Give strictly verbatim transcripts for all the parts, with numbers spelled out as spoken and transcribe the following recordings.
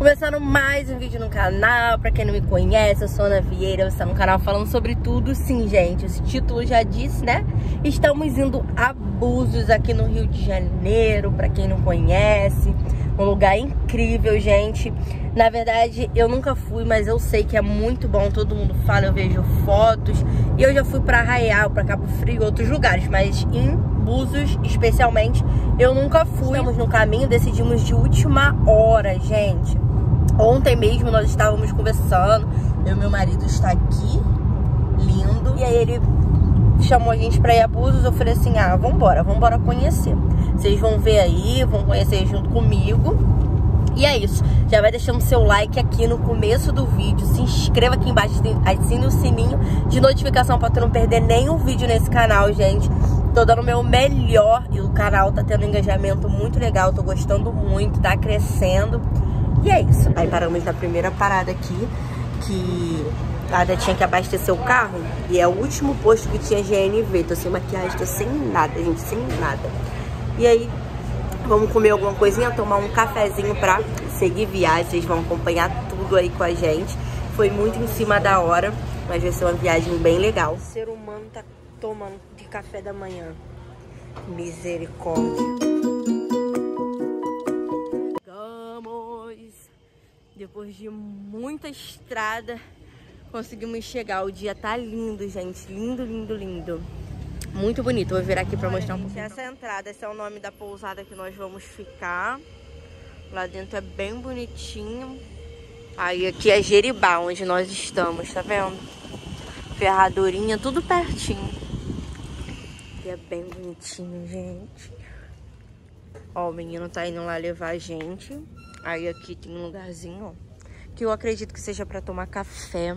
Começando mais um vídeo no canal. Pra quem não me conhece, eu sou Ana Vieira. Você tá no canal falando sobre tudo. Sim, gente, esse título já disse, né? Estamos indo a Búzios, aqui no Rio de Janeiro. Pra quem não conhece, um lugar incrível, gente. Na verdade, eu nunca fui, mas eu sei que é muito bom. Todo mundo fala, eu vejo fotos. E eu já fui pra Arraial, pra Cabo Frio, outros lugares. Mas em Búzios, especialmente, eu nunca fui. Estamos no caminho, decidimos de última hora, gente. Ontem mesmo nós estávamos conversando. Eu e meu marido está aqui, lindo. E aí ele chamou a gente pra ir a Búzios. Eu falei assim, ah, vambora, vambora conhecer. Vocês vão ver aí, vão conhecer junto comigo. E é isso, já vai deixando seu like aqui no começo do vídeo. Se inscreva aqui embaixo, assine o sininho de notificação pra tu não perder nenhum vídeo nesse canal, gente. Tô dando o meu melhor e o canal tá tendo um engajamento muito legal. Tô gostando muito, tá crescendo. E é isso. Aí paramos na primeira parada aqui, que a Ada tinha que abastecer o carro. E é o último posto que tinha G N V. Tô sem maquiagem, tô sem nada, gente, sem nada. E aí vamos comer alguma coisinha, tomar um cafezinho pra seguir viagem. Vocês vão acompanhar tudo aí com a gente. Foi muito em cima da hora, mas vai ser uma viagem bem legal. O ser humano tá tomando de café da manhã. Misericórdia. Chegamos. Depois de muita estrada, conseguimos chegar. O dia tá lindo, gente. Lindo, lindo, lindo. Muito bonito. Vou virar aqui pra mostrar um pouquinho. Essa é a entrada, esse é o nome da pousada que nós vamos ficar. Lá dentro é bem bonitinho. Aí aqui é Jeribá, onde nós estamos, tá vendo? Ferradurinha, tudo pertinho. E é bem bonitinho, gente. Ó, o menino tá indo lá levar a gente. Aí aqui tem um lugarzinho, ó, que eu acredito que seja pra tomar café.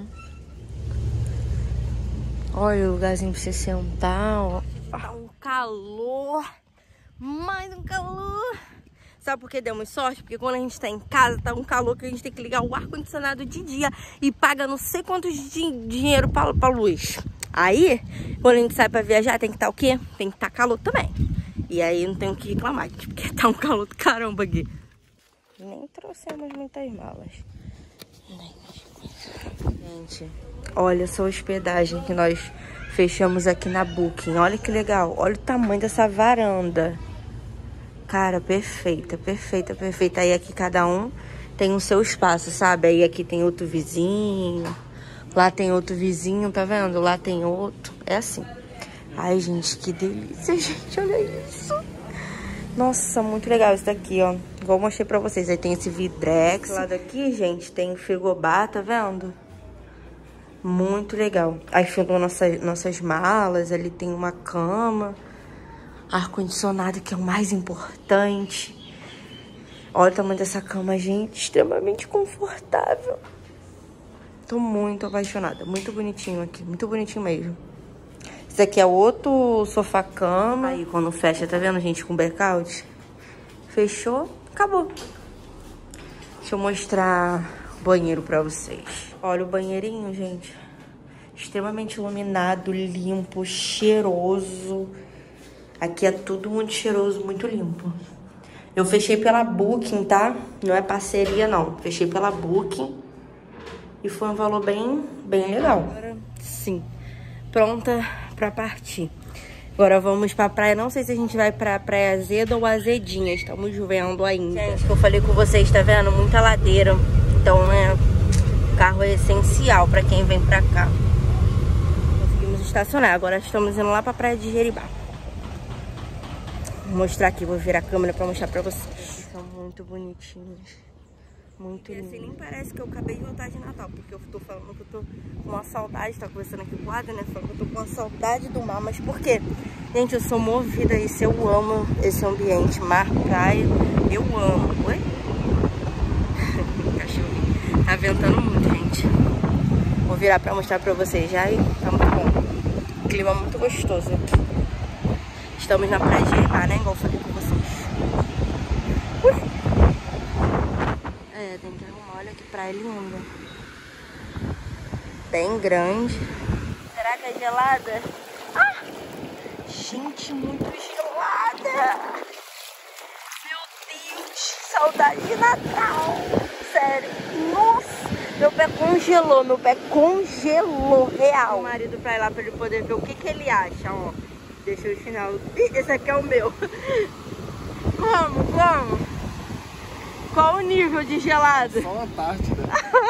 Olha o lugarzinho pra você sentar, ó. Tá um calor, mais um calor. Sabe por que demos sorte? Porque quando a gente tá em casa, tá um calor que a gente tem que ligar o ar-condicionado de dia e paga não sei quantos de dinheiro pra, pra luz. Aí, quando a gente sai pra viajar, tem que estar o quê? Tem que estar calor também. E aí não tem o que reclamar, porque tá um calor do caramba aqui. Nem trouxemos muitas malas. Gente, olha só a hospedagem que nós fechamos aqui na Booking. Olha que legal. Olha o tamanho dessa varanda. Cara, perfeita, perfeita, perfeita. Aí aqui cada um tem o seu espaço, sabe? Aí aqui tem outro vizinho. Lá tem outro vizinho, tá vendo? Lá tem outro. É assim. Ai, gente, que delícia, gente. Olha isso. Nossa, muito legal isso daqui, ó. Igual eu mostrei pra vocês. Aí tem esse vidrex. Lá daqui, gente, tem o frigobar, tá vendo? Muito legal. Aí ficam nossas, nossas malas. Ali tem uma cama. Ar-condicionado, que é o mais importante. Olha o tamanho dessa cama, gente. Extremamente confortável. Tô muito apaixonada. Muito bonitinho aqui. Muito bonitinho mesmo. Esse aqui é outro sofá-cama. Aí quando fecha, tá vendo, gente, com blackout? Fechou, acabou. Deixa eu mostrar o banheiro pra vocês. Olha o banheirinho, gente. Extremamente iluminado, limpo, cheiroso. Aqui é tudo muito cheiroso, muito limpo. Eu fechei pela Booking, tá? Não é parceria, não. Fechei pela Booking. E foi um valor bem, bem legal. Agora, sim. Pronta pra partir. Agora vamos pra praia. Não sei se a gente vai pra Praia Azeda ou Azedinha. Estamos vendo ainda. Gente, que eu falei com vocês, tá vendo? Muita ladeira. Então, né? O carro é essencial pra quem vem pra cá. Conseguimos estacionar. Agora estamos indo lá pra Praia de Jeribá. Vou mostrar aqui. Vou virar a câmera pra mostrar pra vocês. São muito bonitinhos. Muito lindo. E assim, nem parece que eu acabei de voltar de Natal, porque eu tô falando que eu tô com uma saudade, tá conversando aqui com o Ada, né? Falando que eu tô com uma saudade do mar, mas por quê? Gente, eu sou movida a isso, eu amo esse ambiente, mar, praia, eu amo. Oi? Cachorro. Tá ventando muito, gente. Vou virar pra mostrar pra vocês já e tá muito bom. Clima muito gostoso. Estamos na Praia de Jeribá, né? Igual eu falei com vocês. Ui! É, tem que arrumar. Olha que praia linda. Bem grande. Será que é gelada? Ah! Gente, muito gelada. Meu Deus, saudade de Natal. sério. Nossa, meu pé congelou, meu pé congelou, real. O marido pra ir lá pra ele poder ver o que que ele acha, ó. Deixa o chinelo. Ih, esse aqui é o meu. Como, como? Qual o nível de gelado? Só uma parte, né?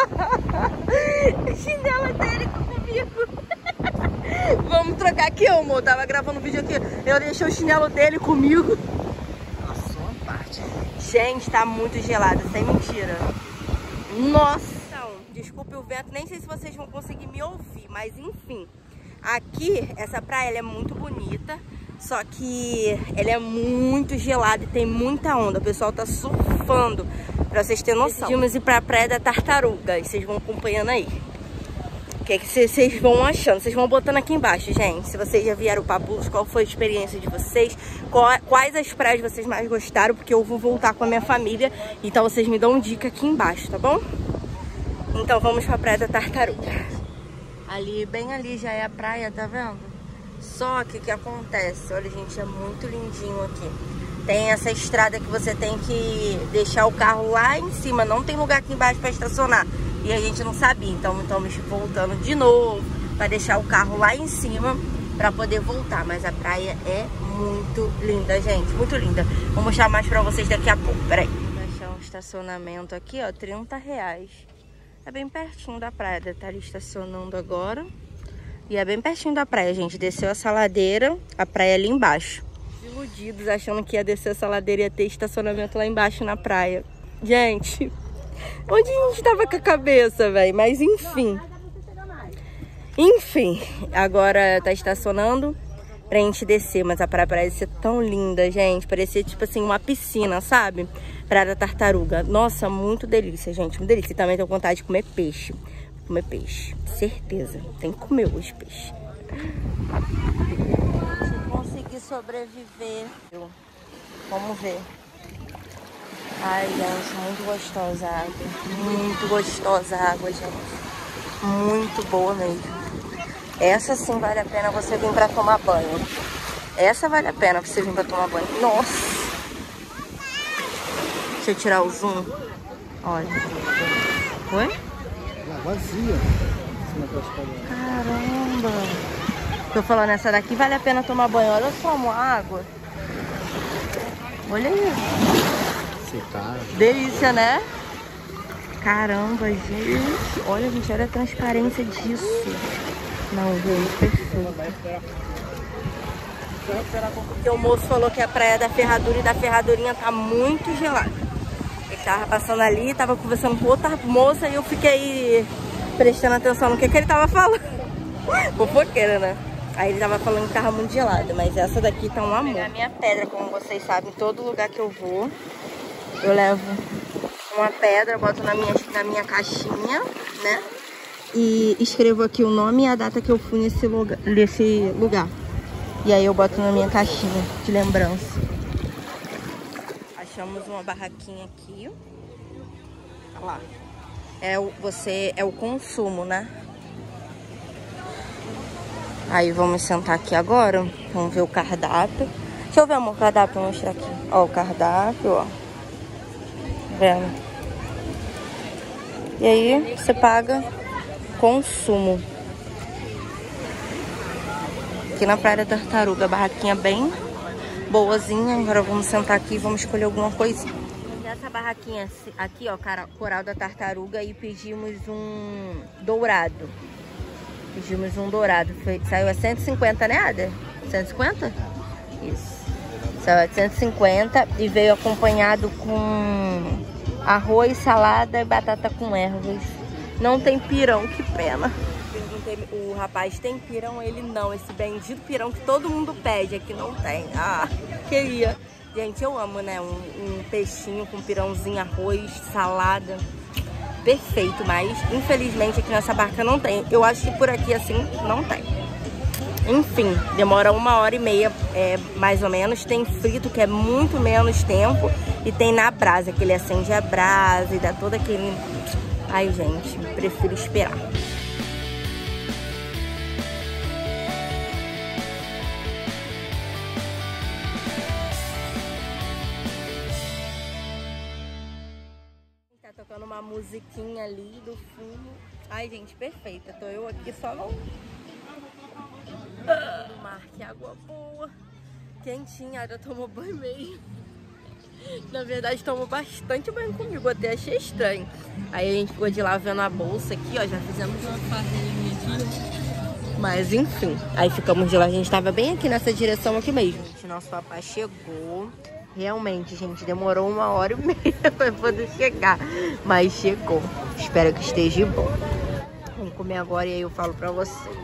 O chinelo dele comigo. Vamos trocar aqui, amor. Tava gravando um vídeo aqui. Eu deixei o chinelo dele comigo. Só uma parte. Gente, tá muito gelado, sem mentira. Nossa. Então, desculpe o vento. Nem sei se vocês vão conseguir me ouvir, mas enfim. Aqui, essa praia ela é muito bonita. Só que ela é muito gelada e tem muita onda. O pessoal tá surfando, pra vocês terem noção. Decidimos ir pra Praia da Tartaruga. E vocês vão acompanhando aí. O que é que vocês vão achando? Vocês vão botando aqui embaixo, gente. Se vocês já vieram para Búzios, qual foi a experiência de vocês? Quais as praias vocês mais gostaram? Porque eu vou voltar com a minha família. Então vocês me dão dica aqui embaixo, tá bom? Então vamos pra Praia da Tartaruga. Ali, bem ali já é a praia, tá vendo? Só que o que acontece? Olha, gente, é muito lindinho aqui. Tem essa estrada que você tem que deixar o carro lá em cima. Não tem lugar aqui embaixo para estacionar. E a gente não sabia. Então estamos voltando de novo para deixar o carro lá em cima para poder voltar. Mas a praia é muito linda, gente. Muito linda. Vou mostrar mais para vocês daqui a pouco. Peraí. Vou achar um estacionamento aqui, ó. trinta reais. É bem pertinho da praia. Deve estar ali estacionando agora. E é bem pertinho da praia, gente. Desceu essa ladeira. A praia é ali embaixo. Iludidos, achando que ia descer essa ladeira e ia ter estacionamento lá embaixo na praia. Gente, onde a gente tava com a cabeça, velho? Mas enfim. Enfim, agora tá estacionando pra gente descer. Mas a praia parece ser tão linda, gente. Parecia tipo assim, uma piscina, sabe? Praia da Tartaruga. Nossa, muito delícia, gente. Muito delícia. E também tenho vontade de comer peixe. Comer peixe, certeza. Tem que comer os peixes. Se conseguir sobreviver, vamos ver. Ai, gente, muito gostosa a água. Muito gostosa a água, gente. Muito boa mesmo. Essa sim vale a pena você vir pra tomar banho. Essa vale a pena você vir pra tomar banho. Nossa! Deixa eu tirar o zoom. Olha. Oi? Vazia. Caramba. Tô falando, essa daqui vale a pena tomar banho. Olha só, uma água. Olha aí. Secada. Delícia, né? Caramba, gente. Olha, gente, olha a transparência disso. Não, gente, perfeito. Porque o moço falou que a praia da Ferradura e da Ferradurinha tá muito gelada. Ele tava passando ali, tava conversando com outra moça e eu fiquei prestando atenção no que, que ele tava falando. Fofoqueira, né? Aí ele tava falando que tava muito gelado, mas essa daqui tá um amor. Vou pegar a minha pedra, como vocês sabem, todo lugar que eu vou, eu levo uma pedra, boto na minha, na minha caixinha, né? E escrevo aqui o nome e a data que eu fui nesse lugar, nesse lugar. E aí eu boto na minha caixinha de lembrança. Achamos uma barraquinha aqui. Olha lá. É o, você, é o consumo, né? Aí vamos sentar aqui agora. Vamos ver o cardápio. Deixa eu ver, amor, o cardápio, vou mostrar aqui. Ó, o cardápio, ó. Vendo? E aí você paga consumo. Aqui na Praia da Tartaruga, barraquinha bem boazinha. Agora vamos sentar aqui e vamos escolher alguma coisinha. Essa barraquinha aqui, ó, Coral da Tartaruga, e pedimos um dourado. Pedimos um dourado. Foi, saiu a cento e cinquenta, né, Ada? cento e cinquenta? Isso. Saiu a cento e cinquenta e veio acompanhado com arroz, salada e batata com ervas. Não tem pirão, que pena. Perguntei, o rapaz tem pirão? Ele não. Esse bendito pirão que todo mundo pede aqui não tem. Ah, queria. Gente, eu amo, né? Um, um peixinho com pirãozinho, arroz, salada. Perfeito, mas infelizmente aqui nessa barca não tem. Eu acho que por aqui assim não tem. Enfim, demora uma hora e meia, é, mais ou menos. Tem frito, que é muito menos tempo. E tem na brasa, que ele acende a brasa e dá todo aquele... Ai, gente, prefiro esperar. musiquinha ali do fundo. Ai, gente, perfeita. Tô eu aqui só no... Ah, no mar, que água boa. Quentinha, já tomou banho mesmo. Na verdade, tomou bastante banho comigo, até achei estranho. Aí a gente ficou de lá vendo a bolsa aqui, ó. Já fizemos uma farrinha aqui. Mas enfim, aí ficamos de lá. A gente tava bem aqui nessa direção aqui mesmo. Gente, nosso papai chegou. Realmente, gente, demorou uma hora e meia pra poder chegar. Mas chegou. Espero que esteja bom. Vamos comer agora e aí eu falo pra vocês.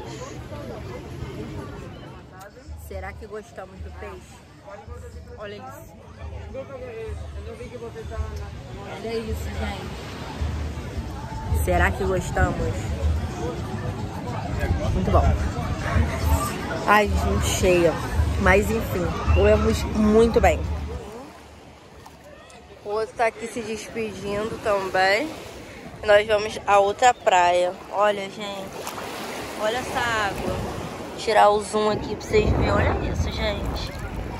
Será que gostamos do peixe? Olha isso. Olha isso, gente. Será que gostamos? Muito bom. Ai, gente, cheia. Mas enfim, comemos muito bem. O outro tá aqui se despedindo também. Nós vamos a outra praia. Olha, gente. Olha essa água. Vou tirar o zoom aqui pra vocês verem. Olha isso, gente.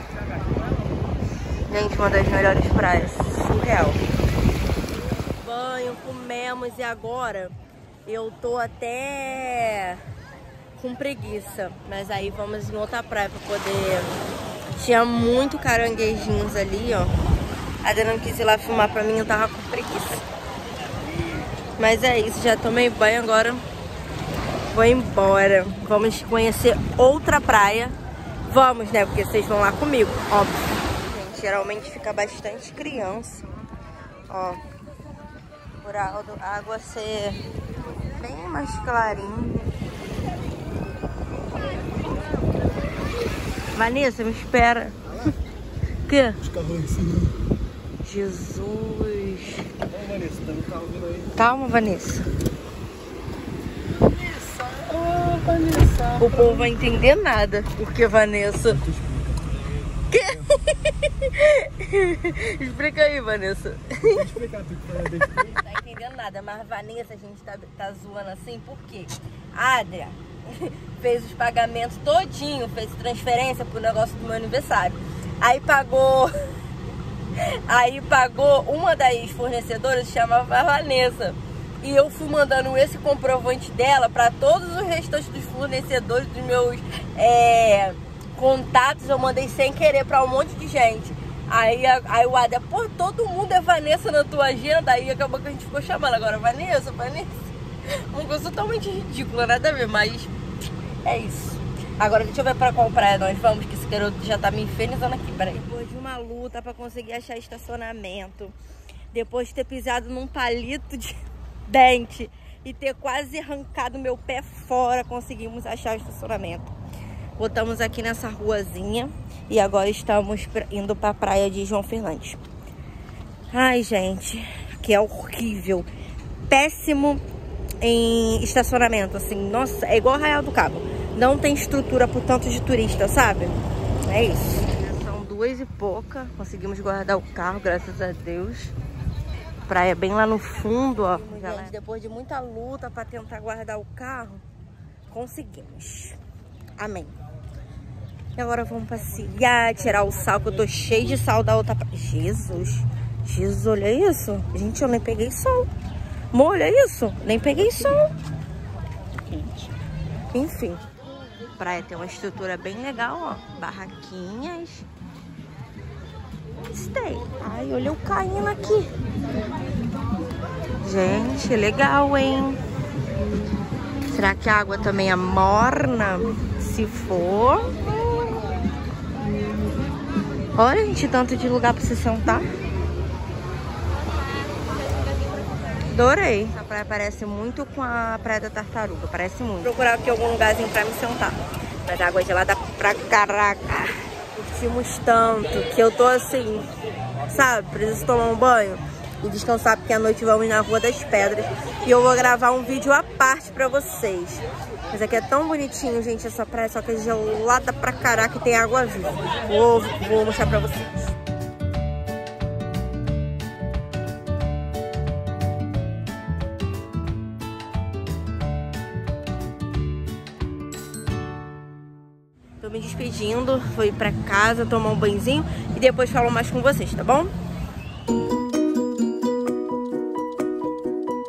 Gente, uma das melhores praias. Surreal. Banho, comemos e agora eu tô até com preguiça. Mas aí vamos em outra praia pra poder... Tinha muito caranguejinhos ali, ó. A Adriana não quis ir lá filmar pra mim, eu tava com preguiça. Mas é isso, já tomei banho agora. Vou embora. Vamos conhecer outra praia. Vamos, né? Porque vocês vão lá comigo, óbvio. Geralmente fica bastante criança. Ó, por a água ser bem mais clarinha. Vanessa, me espera. O quê? Jesus. Calma, Vanessa. Oh, Vanessa. O povo vai entender nada. Porque Vanessa... Que? Explica aí, Vanessa. Vou explicar tudo pra ela. Não tá entendendo nada, mas Vanessa, a gente tá, tá zoando assim, por quê? A Adria fez os pagamentos todinho, fez transferência pro negócio do meu aniversário. Aí pagou... Aí pagou uma das fornecedoras, se chamava Vanessa. E eu fui mandando esse comprovante dela pra todos os restantes dos fornecedores dos meus... É... contatos, eu mandei sem querer pra um monte de gente. Aí, aí o Ada, pô, todo mundo é Vanessa na tua agenda. Aí acabou que a gente ficou chamando agora Vanessa, Vanessa. Uma coisa totalmente ridícula, nada a ver, mas é isso. Agora deixa eu ver pra qual praia nós vamos, que esse garoto já tá me infernizando aqui, peraí. Depois de uma luta pra conseguir achar estacionamento, depois de ter pisado num palito de dente e ter quase arrancado meu pé fora, conseguimos achar o estacionamento. Botamos aqui nessa ruazinha e agora estamos indo para a praia de João Fernandes. Ai, gente, que é horrível. Péssimo em estacionamento, assim. Nossa, é igual Arraial do Cabo. Não tem estrutura por tanto de turista, sabe? É isso. São duas e pouca. Conseguimos guardar o carro, graças a Deus. Praia bem lá no fundo, ó. Gente, depois de muita luta para tentar guardar o carro, conseguimos. Amém. E agora vamos passear, tirar o sal, que eu tô cheio de sal da outra praia. Jesus, Jesus, olha isso. Gente, eu nem peguei sol. Amor, olha isso, nem peguei sol. Enfim, a praia tem uma estrutura bem legal, ó. Barraquinhas. Gostei. Ai, olha o caindo aqui. Gente, legal, hein? Será que a água também é morna? Se for... Olha, gente, tanto de lugar pra você sentar. Adorei. Essa praia parece muito com a Praia da Tartaruga. Parece muito. Vou procurar aqui algum lugarzinho pra me sentar. Mas a água é gelada pra caraca. Curtimos tanto que eu tô assim, sabe? Preciso tomar um banho e descansar, porque à noite vamos na Rua das Pedras. E eu vou gravar um vídeo à parte pra vocês. Mas aqui é tão bonitinho, gente, essa praia, só que é gelada pra caraca e tem água viva. Vou, vou mostrar pra vocês. Tô me despedindo, vou ir pra casa, tomar um banhozinho e depois falo mais com vocês, tá bom?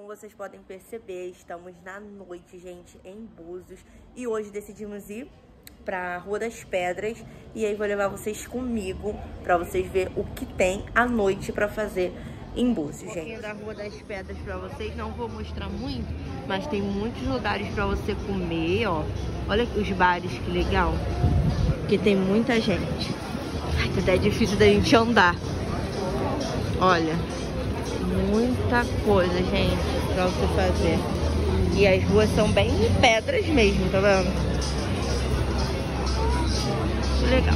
vocês podem perceber, estamos na noite, gente, em Búzios. E hoje decidimos ir pra Rua das Pedras. E aí vou levar vocês comigo pra vocês verem o que tem à noite pra fazer em Búzios, gente. Um pouquinho da Rua das Pedras pra vocês, não vou mostrar muito, mas tem muitos lugares pra você comer, ó. Olha os bares, que legal. Porque tem muita gente. Ai, até é difícil da gente andar. Olha, muita coisa, gente, pra você fazer. E as ruas são bem pedras mesmo, tá vendo? Legal.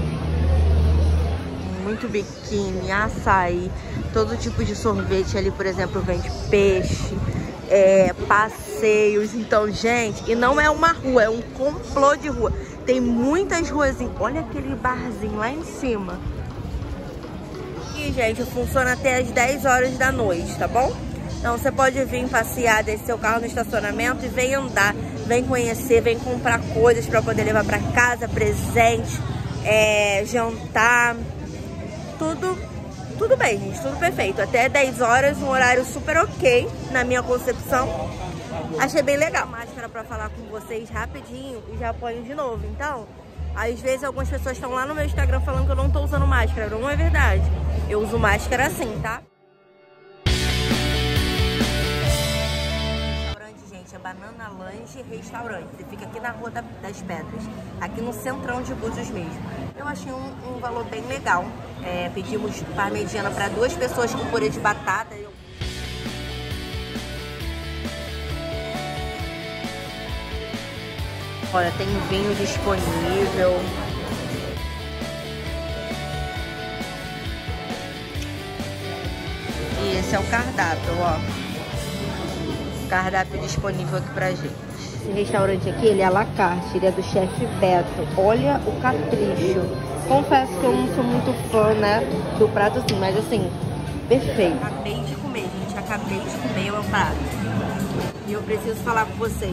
Muito biquíni, açaí, todo tipo de sorvete ali, por exemplo, vende peixe, é, passeios. Então, gente, e não é uma rua, é um complô de rua. Tem muitas ruazinhas. Olha aquele barzinho lá em cima. E, gente, funciona até as dez horas da noite, tá bom? Então, você pode vir passear, descer seu carro no estacionamento e vem andar, vem conhecer, vem comprar coisas pra poder levar pra casa, presente, é, jantar. Tudo, tudo bem, gente, tudo perfeito. Até dez horas, um horário super ok, na minha concepção. Achei bem legal. Máscara pra falar com vocês rapidinho e já ponho de novo. Então, às vezes algumas pessoas estão lá no meu Instagram falando que eu não tô usando máscara. Não é verdade. Eu uso máscara assim, tá? Restaurante, gente, é Banana Lanche Restaurante. Ele fica aqui na Rua das Pedras, aqui no centrão de Búzios mesmo. Eu achei um, um valor bem legal. É, pedimos parmegiana para duas pessoas com purê de batata. Eu... Olha, tem vinho disponível. E esse é o cardápio, ó. Cardápio disponível aqui pra gente. Esse restaurante aqui, ele é à la carte, ele é do chefe Beto. Olha o capricho. Confesso que eu não sou muito fã, né, do prato assim, mas assim, perfeito. Acabei de comer, gente, acabei de comer o meu prato. E eu preciso falar com vocês.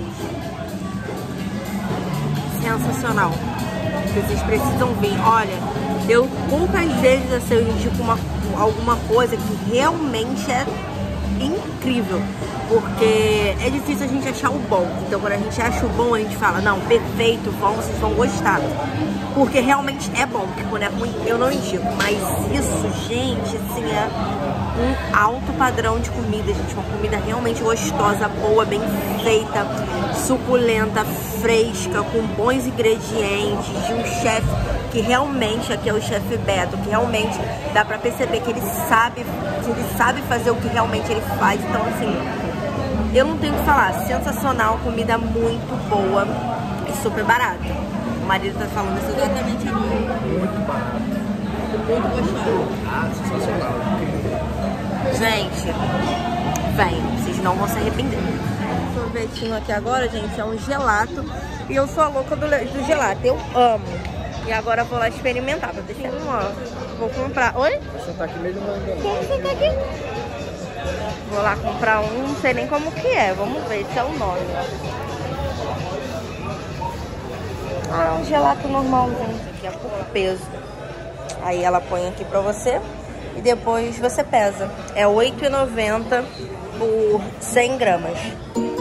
Sensacional. Vocês precisam vir. Olha, eu poucas vezes assim, eu indico uma, alguma coisa que realmente é incrível. Porque é difícil a gente achar o bom. Então quando a gente acha o bom, a gente fala, não, perfeito, bom, vocês vão gostar. Porque realmente é bom. Porque quando é ruim, eu não indico. Mas isso, gente, assim, é um alto padrão de comida, gente. Uma comida realmente gostosa, boa, bem feita, suculenta, fresca, com bons ingredientes, de um chefe que realmente, aqui é o chefe Beto, que realmente dá pra perceber que ele sabe, que ele sabe fazer o que realmente ele faz. Então, assim, eu não tenho o que falar. Sensacional, comida muito boa e super barata. O marido tá falando isso exatamente aqui. Muito barato. Muito gostoso. Ah, sensacional. Gente, vem, vocês não vão se arrepender. O sorvetinho aqui agora, gente, é um gelato. E eu sou a louca do, do gelato, eu amo. E agora eu vou lá experimentar, pra deixar um, ó. Vou comprar. Oi? Você tá aqui meio do mangá. Como você tá aqui? Vou lá comprar um, não sei nem como que é. Vamos ver se é o nome. Ah, um gelato normalzinho. Isso aqui é por peso. Aí ela põe aqui pra você e depois você pesa. É oito reais e noventa centavos por cem gramas.